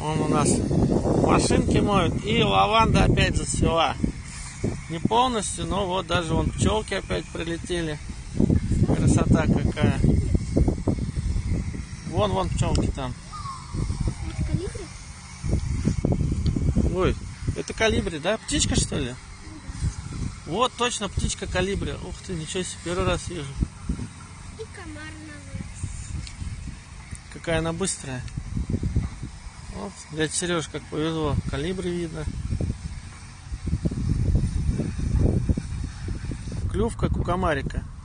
Вон у нас машинки моют, и лаванда опять зацвела. Не полностью, но вот даже вон пчелки опять прилетели. Красота какая. Вон пчелки там. Ой, это колибри, да? Птичка, что ли? Вот, точно, птичка колибри. Ух ты, ничего себе, первый раз вижу. И комар навык. Какая она быстрая. Вот, дядя Сереж, как повезло. Колибри видно. Клюв, как у комарика.